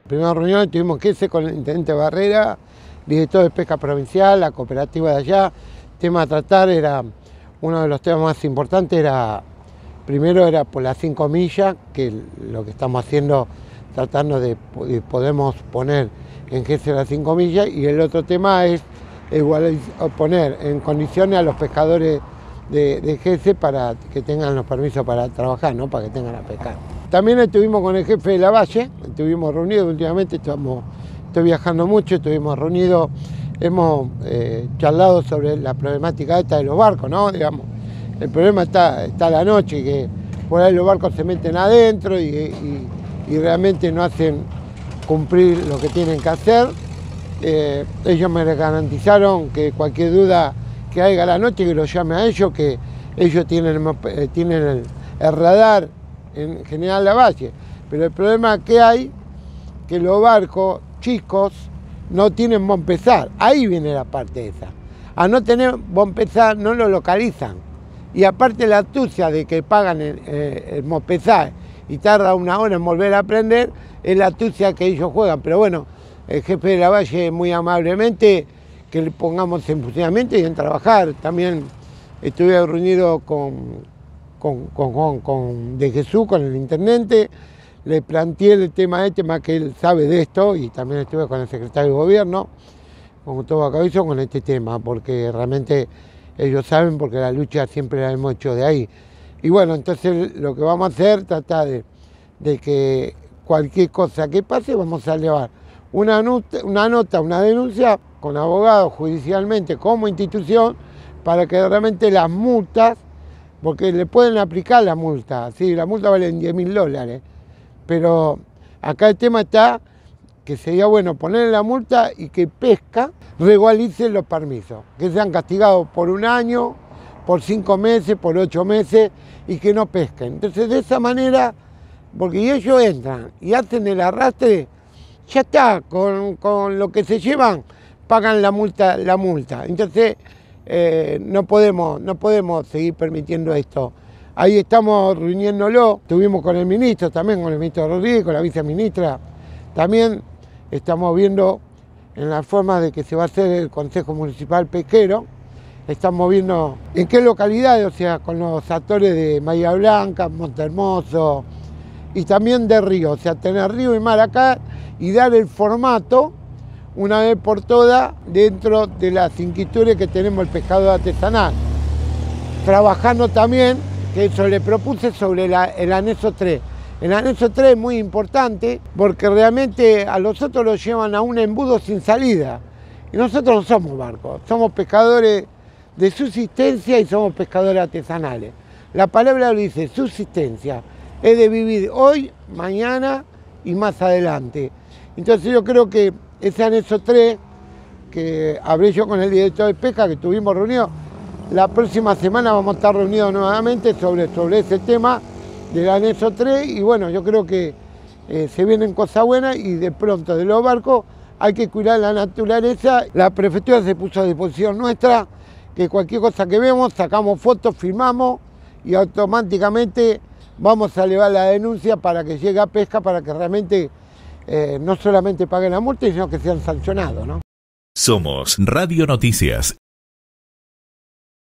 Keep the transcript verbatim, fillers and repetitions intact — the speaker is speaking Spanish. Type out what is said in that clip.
primera reunión tuvimos que irse con el intendente Barrera, director de pesca provincial, la cooperativa de allá. El tema a tratar era, uno de los temas más importantes era, primero era por las cinco millas, que lo que estamos haciendo, tratando de, de podemos poner en G E S E las cinco millas, y el otro tema es igual, poner en condiciones a los pescadores de, de G E S E para que tengan los permisos para trabajar, ¿no? Para que tengan a pescar. También estuvimos con el jefe de la Valle, estuvimos reunidos últimamente, estamos, estoy viajando mucho, estuvimos reunidos, hemos eh, charlado sobre la problemática esta de los barcos, ¿no? Digamos, el problema está, está a la noche, que por ahí los barcos se meten adentro y, y, y realmente no hacen cumplir lo que tienen que hacer. Eh, ellos me garantizaron que cualquier duda que haya a la noche, que lo llame a ellos, que ellos tienen, eh, tienen el, el radar en General Lavalle, pero el problema que hay, que los barcos chicos no tienen buen pesar, ahí viene la parte esa, a no tener buen pesar no lo localizan, y aparte la astucia de que pagan el, eh, el mopesar y tarda una hora en volver a aprender, es la astucia que ellos juegan, pero bueno, el jefe de la Valle muy amablemente que le pongamos en funcionamiento y en trabajar. También estuve reunido con Con, con, con de Jesús, con el intendente, le planteé el tema este, más que él sabe de esto, y también estuve con el secretario de gobierno, con Gustavo Cabezo, con este tema, porque realmente ellos saben, porque la lucha siempre la hemos hecho de ahí. Y bueno, entonces lo que vamos a hacer, tratar de, de que cualquier cosa que pase, vamos a llevar una nota, una nota, una denuncia con abogados judicialmente como institución, para que realmente las multas, porque le pueden aplicar la multa, sí, la multa vale diez mil dólares, pero acá el tema está que sería bueno ponerle la multa y que pesca regularice los permisos, que sean castigados por un año, por cinco meses, por ocho meses, y que no pesquen. Entonces de esa manera, porque ellos entran y hacen el arrastre, ya está, con, con lo que se llevan, pagan la multa, la multa. Entonces, Eh, no podemos, no podemos seguir permitiendo esto. Ahí estamos reuniéndolo, estuvimos con el ministro también, con el ministro Rodríguez, con la viceministra, también estamos viendo en la forma de que se va a hacer el Consejo Municipal Pesquero, estamos viendo en qué localidades, o sea, con los actores de Bahía Blanca, Montehermoso, y también de río, o sea, tener río y mar acá y dar el formato una vez por todas dentro de las inquietudes que tenemos el pescado artesanal. Trabajando también, que eso le propuse sobre la, el anexo tres. El anexo tres es muy importante porque realmente a los otros los llevan a un embudo sin salida. Y nosotros no somos barcos, somos pescadores de subsistencia y somos pescadores artesanales. La palabra lo dice, subsistencia, es de vivir hoy, mañana y más adelante. Entonces yo creo que ese anexo tres, que hablé yo con el director de pesca, que estuvimos reunidos, la próxima semana vamos a estar reunidos nuevamente sobre, sobre ese tema del anexo tres, y bueno, yo creo que eh, se vienen cosas buenas, y de pronto de los barcos hay que cuidar la naturaleza. La prefectura se puso a disposición nuestra, que cualquier cosa que vemos, sacamos fotos, filmamos, y automáticamente vamos a elevar la denuncia para que llegue a pesca, para que realmente Eh, no solamente paguen la multa, sino que sean sancionados, ¿no? Somos Radio Noticias.